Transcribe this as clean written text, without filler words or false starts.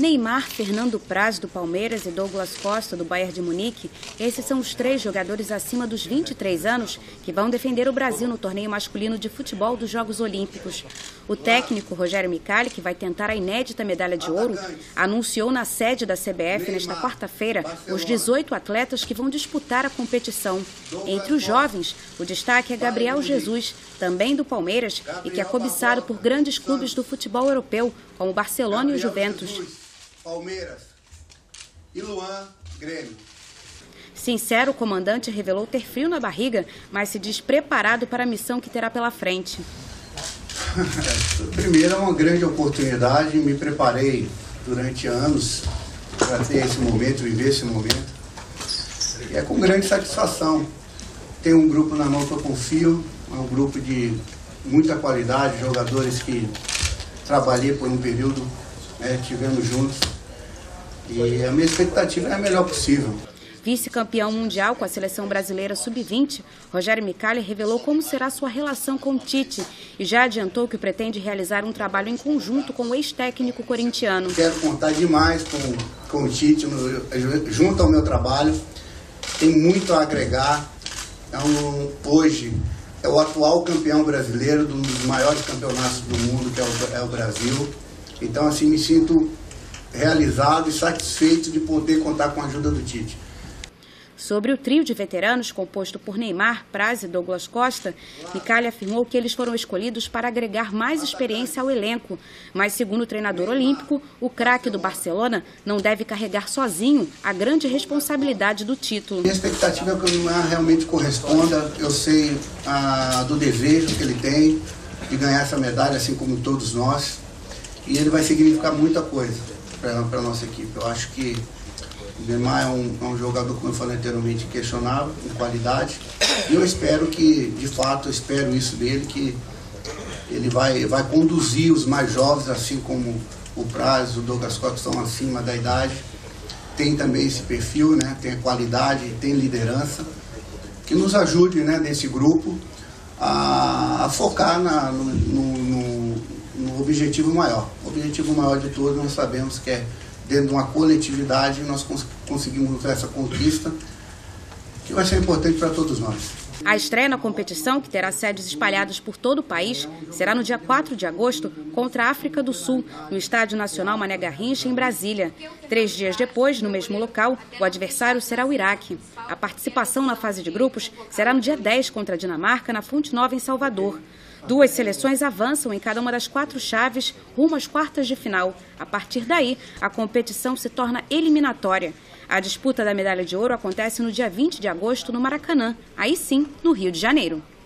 Neymar, Fernando Praz, do Palmeiras, e Douglas Costa, do Bayern de Munique, esses são os 3 jogadores acima dos 23 anos que vão defender o Brasil no torneio masculino de futebol dos Jogos Olímpicos. O técnico Rogério Micali, que vai tentar a inédita medalha de ouro, anunciou na sede da CBF nesta quarta-feira os 18 atletas que vão disputar a competição. Entre os jovens, o destaque é Gabriel Jesus, também do Palmeiras, e que é cobiçado por grandes clubes do futebol europeu, como o Barcelona e o Juventus. Palmeiras e Luan, Grêmio. Sincero, o comandante revelou ter frio na barriga, mas se diz preparado para a missão que terá pela frente. Primeiro, é uma grande oportunidade, me preparei durante anos para ter esse momento, viver esse momento. E é com grande satisfação. Tem um grupo na mão que eu confio, é um grupo de muita qualidade, jogadores que trabalhei por um período, tivemos juntos, e a minha expectativa é a melhor possível. Vice-campeão mundial com a seleção brasileira sub-20, Rogério Micali revelou como será sua relação com o Tite e já adiantou que pretende realizar um trabalho em conjunto com o ex-técnico corintiano. Quero contar demais com o Tite, junto ao meu trabalho, tem muito a agregar. Hoje é o atual campeão brasileiro de um dos maiores campeonatos do mundo, que é o Brasil. Então, assim, me sinto realizado e satisfeito de poder contar com a ajuda do Tite. Sobre o trio de veteranos composto por Neymar, Praz e Douglas Costa, Micali afirmou que eles foram escolhidos para agregar mais experiência ao elenco. Mas, segundo o treinador olímpico, o craque do Barcelona não deve carregar sozinho a grande responsabilidade do título. Minha expectativa é que o Neymar realmente corresponda. Eu sei do desejo que ele tem de ganhar essa medalha, assim como todos nós. E ele vai significar muita coisa para a nossa equipe. Eu acho que o Neymar é um jogador, como eu falei anteriormente, questionável em qualidade. E eu espero que, de fato, eu espero isso dele, que ele vai conduzir os mais jovens, assim como o Praz, o Douglas Costa, que estão acima da idade. Tem também esse perfil, tem a qualidade, tem liderança, que nos ajude nesse grupo a focar no objetivo maior. O objetivo maior de todos, nós sabemos que é, dentro de uma coletividade, nós conseguimos essa conquista, que vai ser importante para todos nós. A estreia na competição, que terá sedes espalhadas por todo o país, será no dia 4 de agosto contra a África do Sul, no Estádio Nacional Mané Garrincha, em Brasília. 3 dias depois, no mesmo local, o adversário será o Iraque. A participação na fase de grupos será no dia 10 contra a Dinamarca, na Fonte Nova, em Salvador. 2 seleções avançam em cada uma das 4 chaves rumo às quartas de final. A partir daí, a competição se torna eliminatória. A disputa da medalha de ouro acontece no dia 20 de agosto no Maracanã, aí sim, no Rio de Janeiro.